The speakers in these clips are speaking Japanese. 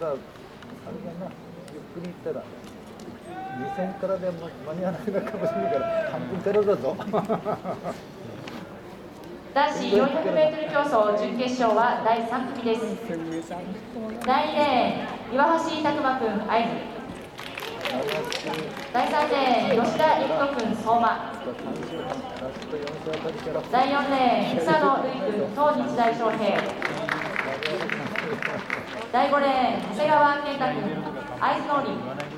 だ、あれだな、ゆっくり行ったら、2000からでも間に合わなくなるかもしれないから、半分からだぞ。 男子 400m 競走準決勝は第3組です。第2レーン、岩橋拓磨君、合図。第3レーン、吉田陸斗君、相馬。第4レーン、草野瑠衣君、東日大翔平。第5レーン、長谷川健太君、会津農林。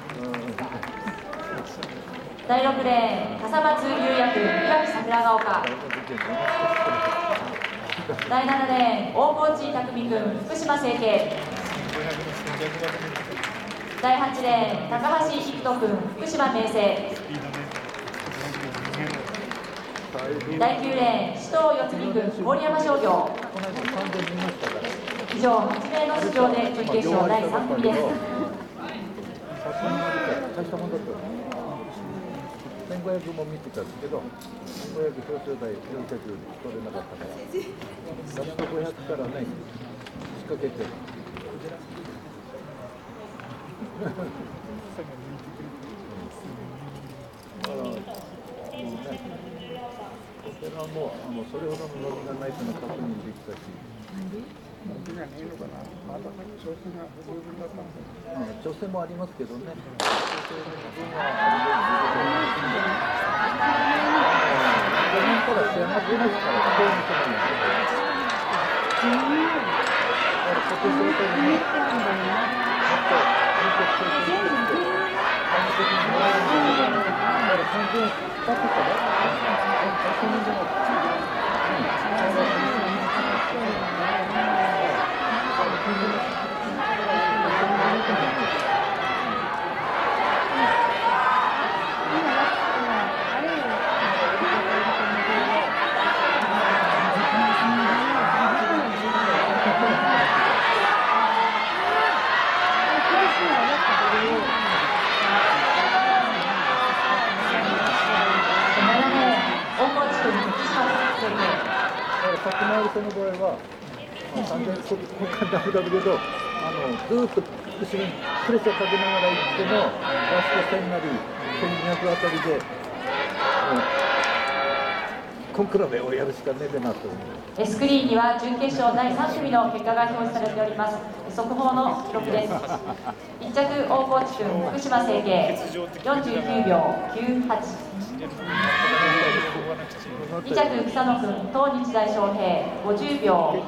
第6レーン、笠松優也君、岩木桜ヶ丘。第7レーン、大河内匠君、福島成蹊。第8レーン、高橋育人君、福島明星。第9レーン、首藤四つ木君、郡山商業。以上、8名の出場で準決勝第3組です。 1500も見てたんですけど、1500表彰台400取れなかったから、ラスト500からね、仕掛けて。これはもうそれほどの伸びがないというのは確認できたし。調整もありますけどね。調整の部分は去年から仕上がってますから、こういう人もいますけど。今年のとにもっと本格的にして、完璧にもらえるんですけど、だから完全に2つから最初にでも先回りその場合は、完全にここからダメだけど、ずーっと後ろにプレッシャーかけながら行っても、ラスト1000なり1200あたりで、コンクラベをやるしかねえなと思う。 スクリーンには準決勝第3組の結果が表示されております。速報の記録です。1着、大河内君、福島成蹊、49秒98。2着、草野君、東日大翔平、50秒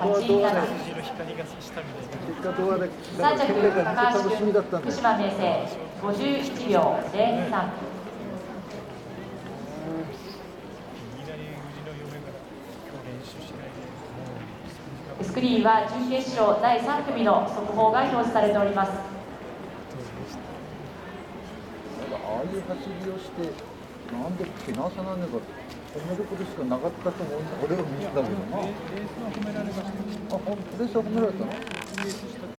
87。3着、高橋君、福島明星、51秒03。スクリーンは準決勝第3組の速報が表示されております。 ああいう走りをして、なんでけなさないのか、褒めることしかなかったと思うんだ、俺は見たけどな。レースは褒められました。レースは褒められたの？